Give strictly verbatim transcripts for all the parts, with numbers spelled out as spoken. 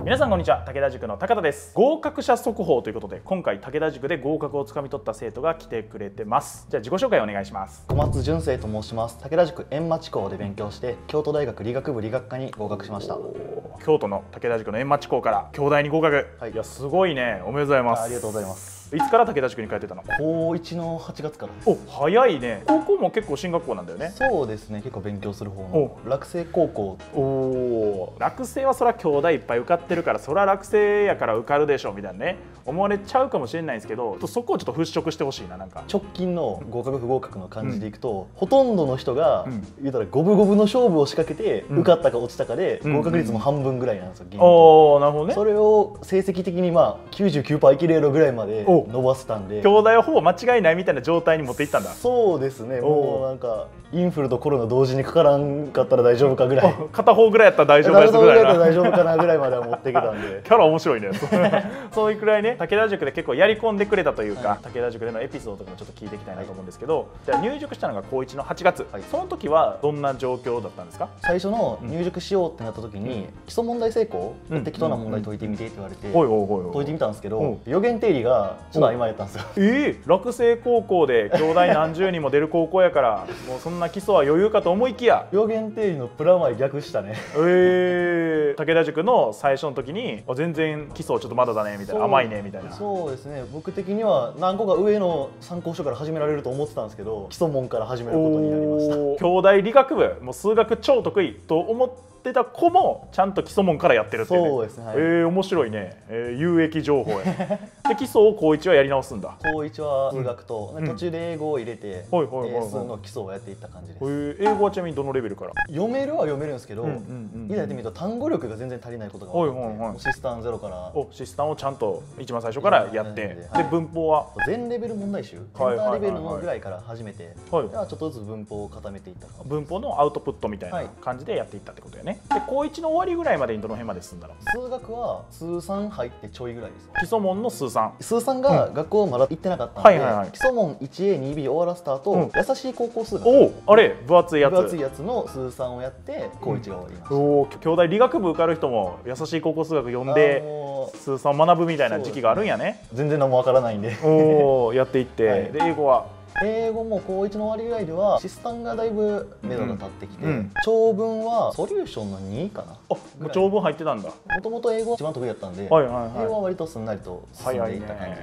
皆さんこんにちは、武田塾の高田です。合格者速報ということで、今回武田塾で合格をつかみ取った生徒が来てくれてます。じゃあ自己紹介お願いします。 小松純正と申します。武田塾円町校で勉強して京都大学理学部理学科に合格しました。 京都の武田塾の円町校から京大に合格、はい、いやすごいね。おめでとうございます。 ありがとうございます。 いつから武田塾に通ってたの？ こういちのはちがつからです。 お、早いね。高校も結構進学校なんだよね。 そうですね、結構勉強する方の落成高校。 おお、落成はそら京大いっぱい受かってるから、そら落成やから受かるでしょみたいなね思われちゃうかもしれないんですけど、そこをちょっと払拭してほしいな。なんか直近の合格不合格の感じでいくと、うん、ほとんどの人が、うん、言うたら五分五分の勝負を仕掛けて、うん、受かったか落ちたかで、うん、合格率も半分ぐらいなんですよ。 おお、なるほどね。 それを成績的にまあ きゅうじゅうきゅうパーセント いけるぐらいまで伸ばせたんで、 京大はほぼ間違いないみたいな状態に持っていったんだ。 そうですね。もうなんかインフルとコロナ同時にかからんかったら大丈夫かぐらい、 片方ぐらいやったら大丈夫ですぐらいな、 大丈夫かなぐらいまでは持ってきたんでキャラ面白いねそういうくらいね、武田塾で結構やり込んでくれたというか、はい、武田塾でのエピソードとかもちょっと聞いていきたいなと思うんですけど、はい、じゃあ入塾したのがこういちのはちがつ、はい、その時はどんな状況だったんですか？ 最初の入塾しようってなった時に、うん、基礎問題成功、うん、適当な問題解いてみてって言われて解いてみたんですけど、予言定理がちょっと曖昧やったんですよ。 ええー、落成高校で京大何十人も出る高校やからもうそんな基礎は余裕かと思いきや予言定理のプラマイ逆したね。 ええー、武田塾の最初の時に全然基礎ちょっとまだだねみたいな、甘いねみたいな。 そうですね、僕的には何個か上の参考書から始められると思ってたんですけど、基礎問から始めることになりました。 京大理学部もう数学超得意と思って出た子もちゃんと基礎問からやってるっていうね。 そうですね、はい、 えー、面白いね、えー、有益情報やで基礎を高一はやり直すんだ。 高一は数学と、うん、途中で英語を入れて数の基礎をやっていった感じです。 えー、英語はちなみにどのレベルから？ 読めるは読めるんですけど、いざやってみると単語力が全然足りないことが多くて、シスタンゼロからおシスタンをちゃんと一番最初からやって、で、はい、文法は全レベル問題集、エンターレベルのぐらいから始めて、はい、ではちょっとずつ文法を固めていった感じ。 文法のアウトプットみたいな感じでやっていったってことよね。で高一の終わりぐらいまでにどの辺まで進んだの？ 数学は数さん入ってちょいぐらいです。 基礎問の数さん。 数さんが学校まだ行ってなかったので、基礎問 いちエーにビー 終わらせた後、うん、優しい高校数学、 おあれ分厚いやつ分厚いやつの数さんをやって高いちが終わりました。うん、 お京大理学部受かる人も優しい高校数学読んで数さん学ぶみたいな時期があるんやね。 全然何もわからないんでおやっていって、はい、で英語は英語も高いちの終わりぐらいではシスタンがだいぶ目処が立ってきて、うん、長文はソリューションのにかな。 あ、もう長文入ってたんだ。もともと英語一番得意だったんで、英語は割とすんなりと進んでいった感じです。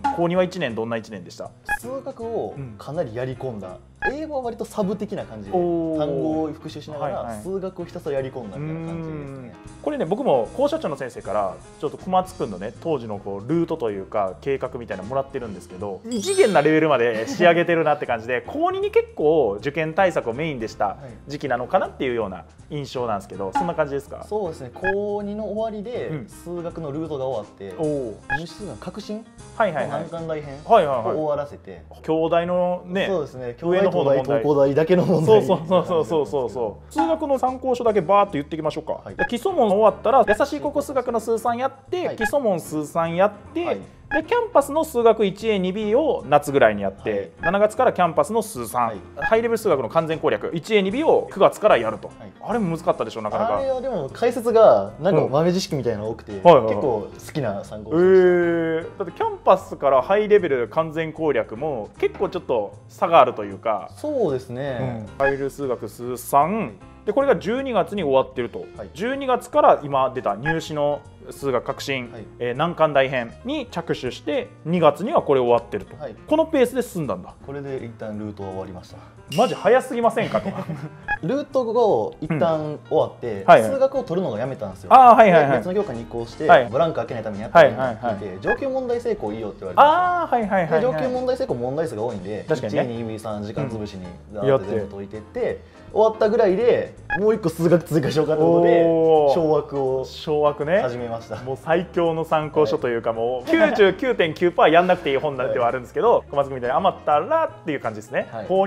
高にはいちねんどんないちねんでした？ 数学をかなりやり込んだ。英語は割とサブ的な感じで単語を復習しながら数学をひたすらやり込んだみたいな感じですね。 これね、僕も校舎長の先生からちょっと小松君のね当時のこうルートというか計画みたいなのもらってるんですけど、異次元なレベルまで仕上げてるなって感じで高にに結構受験対策をメインでした時期なのかなっていうような印象なんですけど、そんな感じですか？ そうですね、高にの終わりで数学のルートが終わって入試数学革新の難関大編を終わらせて、 京大のね、 そうですね、京大東大東工大だけの問題、 そうそうそうそうそうそう、数学の参考書だけバーっと言っていきましょうか。はい、基礎問終わったら優しい高校数学の数さんやって、はい、基礎問数さんやって、はい、でキャンパスの数学 いちエーにビー を夏ぐらいにやって、はい、しちがつからキャンパスの数さん、はい、ハイレベル数学の完全攻略 いちエーにビー をくがつからやると、はい、あれも難かったでしょなかなか。 あれはでも解説がなんか豆知識みたいなの多くて、うん、結構好きな参考書でした。えー、だってキャンパスからハイレベル完全攻略も結構ちょっと差があるというか。 そうですね、 うん、ハイレベル数学数さんでこれがじゅうにがつに終わってると、はい、じゅうにがつから今出た入試の数学革新、はい、えー、難関大編に着手してにがつにはこれ終わってると、はい、このペースで進んだんだ。 これで一旦ルートは終わりました。 マジ早すぎませんかとルート後一旦終わって、うん、はいはい、数学を取るのがやめたんですよ。 あ、はいはいはい、 別の教科に移行して、はい、ブランク開けないためにやってるって聞いて、上級問題成功いいよって言われて、 あ、はいはいはい、 上級問題成功問題数が多いんで、 確かにね、いち、 に、に、さん時間潰しにザーッと全部解いてって、終わったぐらいでもう一個数学追加しようかってことで小枠を小枠ね始めました。 もう最強の参考書というか、もう きゅうじゅうきゅうてんきゅうパーセント やんなくていい本なんてはあるんですけど、小松君みたいに余ったらっていう感じですね。はい、高にの終わりには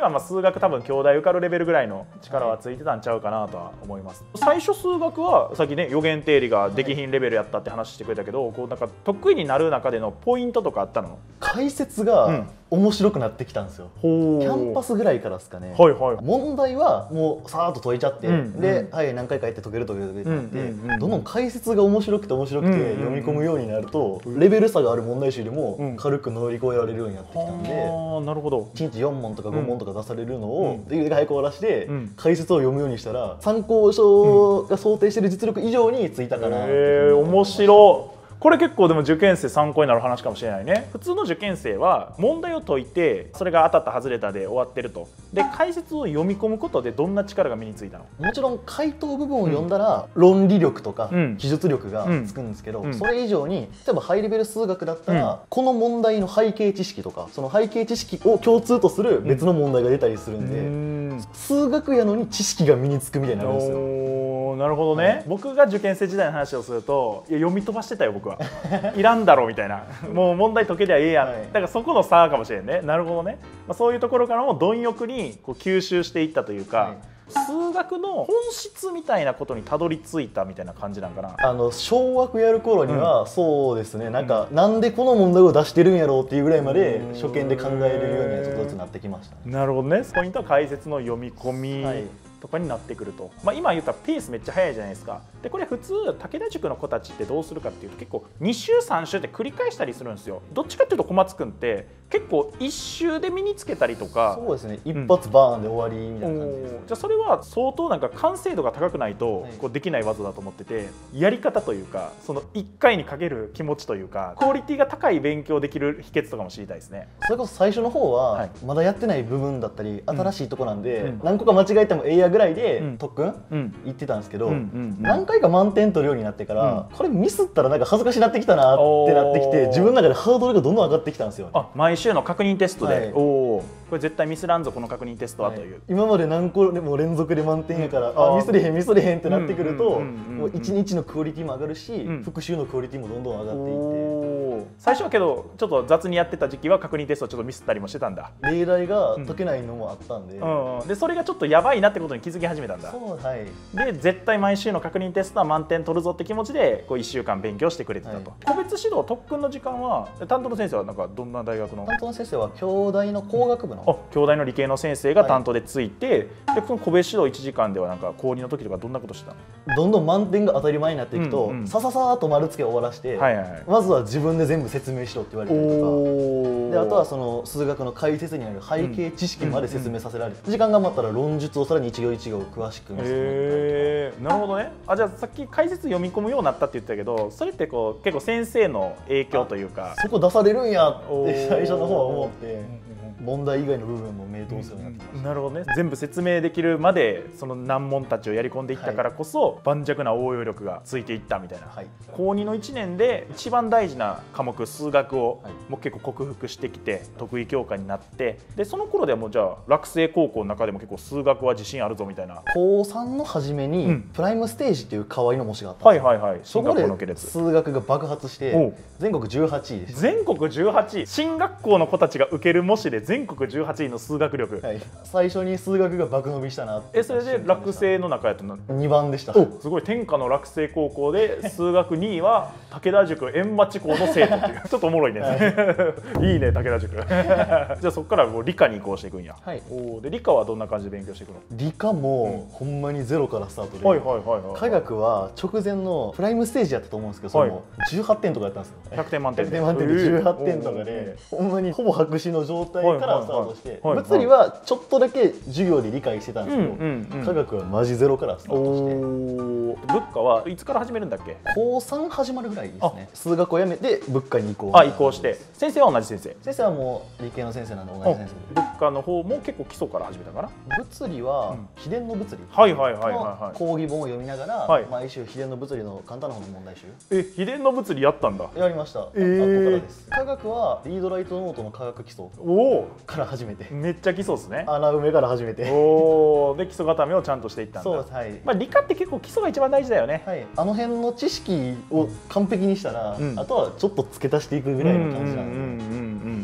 はまあ数学多分京大受かるレベルぐらいの力はついてたんちゃうかなとは思います。最初数学はさっきね余弦定理ができひんレベルやったって話してくれたけど、こうなんか得意になる中でのポイントとかあったの？ 解説が面白くなってきたんですよ。キャンパスぐらいからですかね。はいはい、問題はもうさーっと解いちゃって、うん、で、うん、はい何回かやって解ける解ける解けるってなって、どんどん解説が面白くて面白くて読み込むようになると、うん、レベル差がある問題集でも軽く乗り越えられるようになってきたんで、うん、なるほど。いちにちよん問とかご問とか出されるのをできるだけ早く終わらして、うん、解説を読むようにしたら参考書が想定している実力以上についたかな。 へー、面白い。これ結構でも受験生参考になる話かもしれないね。普通の受験生は問題を解いてそれが当たった外れたで終わってると。で解説を読み込むことでどんな力が身についたの？ もちろん回答部分を読んだら論理力とか記述力がつくんですけど、それ以上に例えばハイレベル数学だったらこの問題の背景知識とかその背景知識を共通とする別の問題が出たりするんで、数学やのに知識が身につくみたいになるんですよ。 なるほどね、はい、僕が受験生時代の話をするといや読み飛ばしてたよ僕はいらんだろうみたいなもう問題解けりゃええやん、はい、だからそこの差かもしれんね。なるほどね、まあ、そういうところからも貪欲にこう吸収していったというか、はい、数学の本質みたいなことにたどり着いたみたいな感じなんかな。 あの小学やる頃には、うん、そうですね、なんか、うん、なんでこの問題を出してるんやろうっていうぐらいまで初見で考えれるようにはちょっとずつなってきましたね。 なるほどね。ポイントは解説の読み込み、はいとかになってくると、まあ、今言ったペースめっちゃ速いじゃないですか。でこれ普通武田塾の子たちってどうするかっていうと結構に週さん週って繰り返したりするんですよ。どっちかっていうと小松君って結構いっ週で身につけたりとか。 そうですね、一発バーンで終わりみたいな感じです、 うん、じゃあそれは相当なんか完成度が高くないとこうできない技だと思ってて、やり方というかそのいっかいにかける気持ちというかクオリティが高い勉強できる秘訣とかも知りたいですね。 それこそ最初の方はまだやってない部分だったり新しいとこなんで、うん、何個か間違えてもええやぐらいで、うん特訓、うん、言ってたんですけど、何回か満点取るようになってから、うん、これミスったらなんか恥ずかしになってきたなってなってきて、自分の中でハードルがどんどん上がってきたんですよ。 あ、毎週の確認テストで、はい、おお、これ絶対ミスらんぞこの確認テストはという、はい、 今まで何個でも連続で満点やから、うん、あミスれへんミスれへんってなってくると、いちにちのクオリティも上がるし、うん、復習のクオリティもどんどん上がっていって、 最初はけどちょっと雑にやってた時期は確認テストちょっとミスったりもしてたんだ。 例題が解けないのもあったんで、 うんうん、でそれがちょっとやばいなってことに気づき始めたんだ。 そう、はい、 で絶対毎週の確認テストは満点取るぞって気持ちでこういっしゅうかん勉強してくれてたと、はい、個別指導特訓の時間は担当の先生はなんかどんな大学の？ 担当の先生は京大の工学部の、 あ、京大の理系の先生が担当でついて、はい、でその個別指導いちじかんではなんか高にの時とかどんなことしてたの？ どんどん満点が当たり前になっていくと、うんうん、さささーっと丸つけ終わらして、はいはい、はい、まずは自分で全部説明しろって言われたりとかで、あとはその数学の解説にある背景知識まで説明させられて、うんうん、時間が余ったら論述をさらに一行一行詳しく見せてもらったりとか。 なるほどね。あ、じゃあさっき解説読み込むようになったって言ったけど、それってこう結構先生の影響というか、 そこ出されるんやって最初の方は思って、問題以外の部分も目通すようになってました。 なるほどね。全部説明できるまでその難問たちをやり込んでいったからこそ、はい、盤石な応用力がついていったみたいな、はい、高にのいちねんで一番大事な科目数学をもう結構克服してきて得意教科になって、でその頃ではもうじゃあ落成高校の中でも結構数学は自信あるぞみたいな。 高さんの初めに、うん、プライムステージっていう河合の模試があったんですよ。はいはいはい。 そこで数学が爆発して全国じゅうはちいでした。 全国じゅうはちい。進学校の子たちが受ける模試で全国じゅうはちいの数学力、 はい、最初に数学が爆伸びしたなって。 え、それで落成の中やったのにばんでした。 すごい。天下の落成高校で数学にいは武田塾円町校の生徒っていうちょっとおもろいね、はい、いいね武田塾じゃあそこからもう理科に移行していくんや。はい、おで理科はどんな感じで勉強していくの？ 理科も、うん、ほんまにゼロからスタートで、科学は直前のプライムステージやったと思うんですけど、それもじゅうはってんとかやったんですよ。 ひゃくてん満点でひゃくてん満点でじゅうはってんとかで、ほんまにほぼ白紙の状態からスタートして、物理はちょっとだけ授業で理解してたんですけど、科学はマジゼロからスタートして。 物価はいつから始めるんだっけ？ 高さん始まるぐらいですね。数学をやめて物価に移行。 あ、移行して。先生は同じ先生？ 先生はもう理系の先生なんで同じ先生。 物価の方も結構基礎から始めたかな。 物理は秘伝の物理の講義本を読みながら毎週秘伝の物理の簡単な方の問題集。 え、秘伝の物理やったんだ？ やりました。えー、後からです。科学はリードライトノートの科学基礎から始めて。 めっちゃ基礎ですね。 穴埋めから始めて。 おお、で基礎固めをちゃんとしていったんだ。 そうです。はい。 まあ理科って結構基礎が一番大事だよね。 はい。あの辺の知識を完璧にしたら、うん、あとはちょっと付け足していくぐらいの感じなんで。で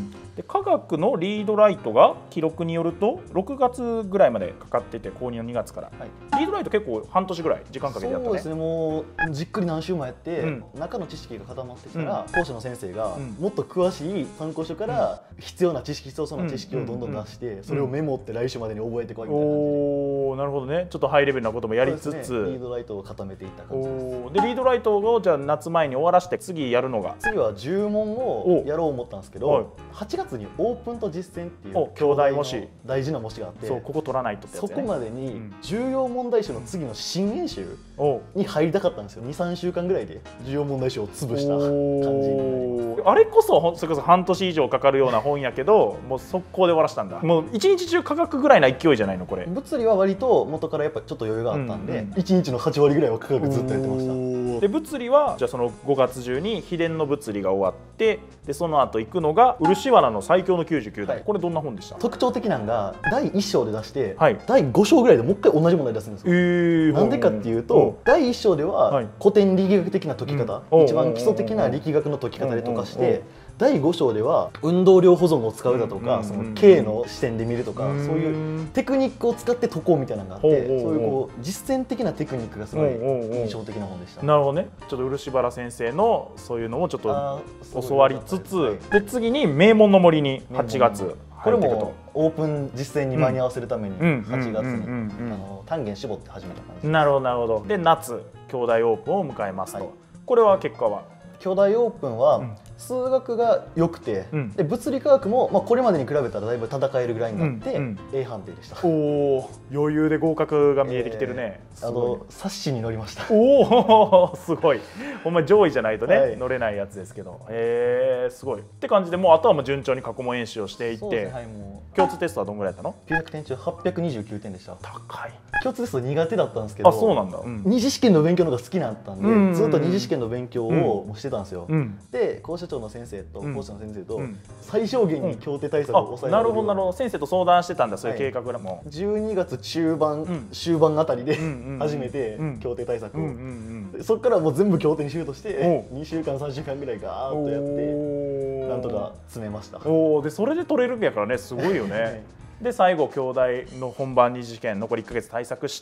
科学のリードライトが記録によるとろくがつぐらいまでかかってて、高にのにがつから、はい、リードライト結構半年ぐらい時間かけてやったね。 そうですね、もうじっくり何週もやって、うん、中の知識が固まってきたら、うん、講師の先生が、うん、もっと詳しい参考書から必要な知識、必要そうな知識をどんどん出して、それをメモって来週までに覚えてこいみたいな感じで。 おー、なるほどね。ちょっとハイレベルなこともやりつつ、ね、リードライトを固めていった感じです。 でリードライトをじゃあ夏前に終わらして次やるのが、 次はじゅうもんをやろう思ったんですけど、はい、はちがつにオープンと実践っていう兄弟模試、 大事な模試があって、 そうここ取らないとってやつ、ね、 そこまでに重要問題集の次の新演習に入りたかったんですよ。にさんしゅうかんぐらいで重要問題集を潰した感じになります。 あれこそそれこそ半年以上かかるような本やけど、もう速攻で終わらしたんだ。もう一日中科学ぐらいな勢いじゃないのこれ。 物理は割と元からやっぱちょっと余裕があったんで、いちにちのはちわりぐらいは科学ずっとやってました。 で物理はじゃあそのごがつ中に秘伝の物理が終わって、でその後行くのが漆原の最強のきゅうじゅうきゅうだい、はい、これどんな本でした？ 特徴的なのがだいいっ章で出して、はい、だいご章ぐらいでもう一回同じ問題出すんですよ。えー、なんでかっていうと、だいいっ章では古典力学的な解き方、うん、一番基礎的な力学の解き方で解かして、だいご章では運動量保存を使うだとか、その K の視点で見るとか、そういうテクニックを使って解こうみたいなのがあって、そういうこう実践的なテクニックがすごい印象的な本でした。 なるほどね。ちょっと漆原先生のそういうのもちょっと教わりつつ、はい、で次に名門の森にはちがつ。 これもオープン実践に間に合わせるためにはちがつに単元絞って始めた感じです。 なるほどなるほど。で夏兄弟オープンを迎えますと、はい、これは結果は兄弟オープンは数学が良くて、うん、で物理科学も、まあ、これまでに比べたらだいぶ戦えるぐらいになって、うん、A 判定でした。 おお、余裕で合格が見えてきてるね。 えー、あの冊子に乗りました。 おお、すごい。ほんま上位じゃないとね、はい、乗れないやつですけど、えー、すごいって感じで、もうあとはもう順調に過去問演習をしていって、はい、もう共通テストはどんぐらいやったの？ きゅうひゃくてん中はっぴゃくにじゅうきゅうてんでした。 高い。 共通テスト苦手だったんですけど、 あ、そうなんだ。うん、 二次試験の勉強の方が好きだったんで、うん、ずっと二次試験の勉強をしてたんですよ。うん、で講師長の先生と講師の先生と最小限に協定対策を抑えられる、 うん、なるほどなるほど。先生と相談してたんだ、そういう計画らも。 はい、じゅうにがつ中盤、うん、終盤あたりで初めて協定対策を、そこからもう全部協定にシュートしてにしゅうかんさんしゅうかんぐらいガーッとやってなんとか詰めました。 おお、でそれで取れるんやからね、すごいよね。はい、で最後兄弟の本番二次試験残りいっかげつ対策して、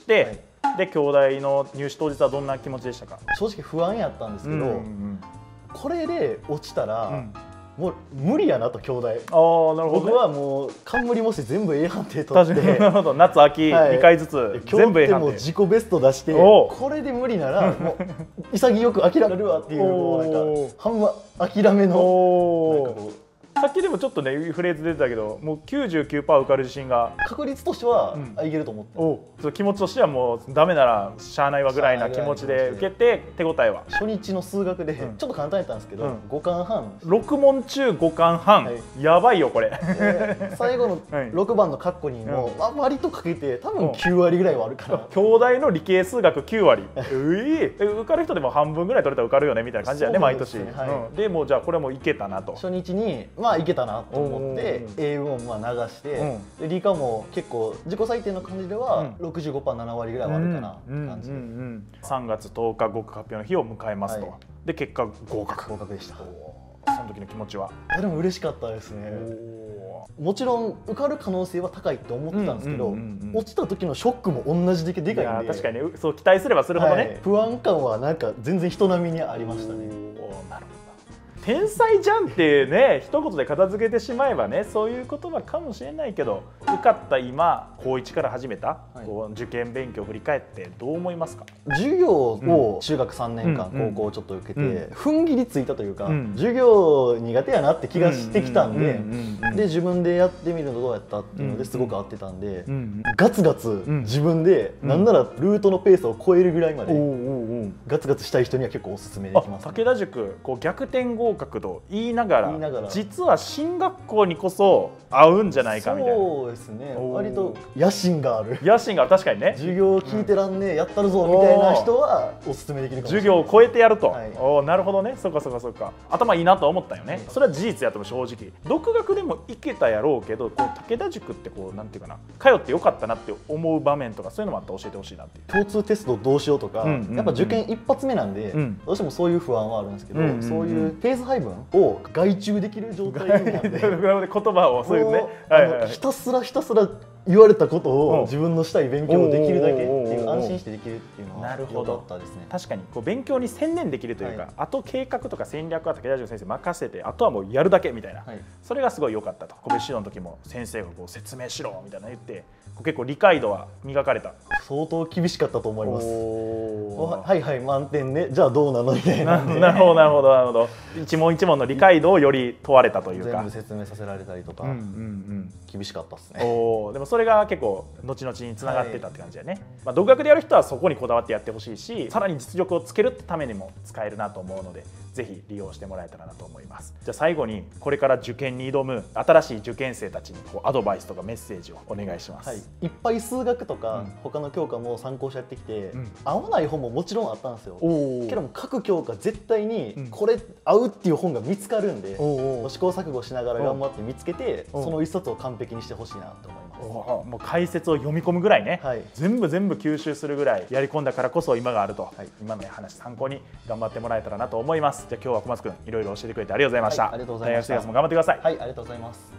はい、で兄弟の入試当日はどんな気持ちでしたか？ 正直不安やったんですけど、うんうん、これで落ちたら、うん、もう無理やなと兄弟。ああ、なるほど、ね、僕はもう冠模試全部 A 判定取って、 なるほど、夏秋にかいずつ全部 A 判定。 も自己ベスト出して、これで無理ならもう潔く諦めるわっていうなんか半分諦めのなんかこう。 さっきでもちょっとねフレーズ出てたけど、もう きゅうじゅうきゅうパーセント 受かる自信が、 確率としては、うん、いけると思って、 おそう気持ちとしてはもうダメならしゃあないわぐらいな気持ちで受けて、手応えは初日の数学で、うん、ちょっと簡単やったんですけど、うん、ごかんはん、 ろく問中ごかんはん、はい、やばいよこれ。 最後のろくばんのカッコにも、はい、割とかけて多分きゅうわりぐらいはあるから、 兄弟の理系数学きゅうわり、うい受かる人でも半分ぐらい取れたら受かるよねみたいな感じだよね、毎年。でもうじゃあこれもいけたなと、 初日にまあいけたなと思って英文をまあ流して、うん、で理科も結構自己採点の感じでは ろくじゅうごパーセントななわりぐらいはあるかなって感じで、 さんがつとおか合格発表の日を迎えますと、はい、で結果合格合格でした。 その時の気持ちは？ でも嬉しかったですね。もちろん受かる可能性は高いと思ってたんですけど、落ちた時のショックも同じだけでかいんで、 いや確かにね、そう期待すればするほどね、はい、 不安感はなんか全然人並みにありましたね。 なるほど。天才じゃんってね一言で片付けてしまえばね、そういう言葉かもしれないけど、受かった今高いちから始めた、はい、こう受験勉強を振り返ってどう思いますか？ 授業を中学さんねんかん、うん、高校ちょっと受けて、うん、踏ん切りついたというか、うん、授業苦手やなって気がしてきたんで、で自分でやってみるのどうやったっていうのですごく合ってたんで、うん、ガツガツ自分で、うん、なんならルートのペースを超えるぐらいまでガツガツしたい人には結構おすすめできます、ね。 武田塾こう逆転合格と言いながら実は進学校にこそ合うんじゃないかみたいな。 そうですね、割と野心がある野心がある、確かにね。 授業聞いてらんねえ、やったるぞみたいな人はおすすめできるかもしれない。 授業を超えてやると、はい、おなるほどね、そうかそうかそうか、頭いいなと思ったよね。それは事実やとも正直独学でもいけたやろうけど、こう武田塾ってこうなんていうかな、通ってよかったなって思う場面とかそういうのもあったら教えてほしいなっていう。 共通テストどうしようとか、うんうんうん、やっぱ受験年一発目なんで、うん、どうしてもそういう不安はあるんですけど、うんうんうん、そういうペース配分を外注できる状態なんで言葉をそういうね、 はいはいはい、ひたすらひたすら言われたことを自分のしたい勉強をできるだけっていう安心してできるっていうのは良かったですね。 確かにこう勉強に専念できるというか、はい、あと計画とか戦略は武田淳先生任せてあとはもうやるだけみたいな、はい、それがすごい良かったと。個別指導の時も先生がこう説明しろみたいな言って結構理解度は磨かれた。 相当厳しかったと思います。はいはい満点ね、じゃあどうなのみたいな。 なるほどなるほどなるほど。一問一問の理解度をより問われたというか。 全部説明させられたりとか、うんうんうん、厳しかったですね。 おでもそれが結構後々につながってたって感じだね。はい、まあ独学でやる人はそこにこだわってやってほしいし、さらに実力をつけるためにも使えるなと思うので、ぜひ利用してもらえたらなと思います。じゃあ最後にこれから受験に挑む新しい受験生たちにこうアドバイスとかメッセージをお願いします。 はい、いっぱい数学とか、うん、他の教科も参考してやってきて、うん、合わない本ももちろんあったんですよ。けども各教科絶対にこれ合うっていう本が見つかるんで、うん、試行錯誤しながら頑張って見つけて、その一冊を完璧にしてほしいなと思います。 もう解説を読み込むぐらいね、はい、全部全部吸収するぐらいやり込んだからこそ今があると、はい、今の話参考に頑張ってもらえたらなと思います。じゃあ今日は小松くんいろいろ教えてくれてありがとうございました。 はい、ありがとうございました。 大学生活も頑張ってください。 はい、ありがとうございます。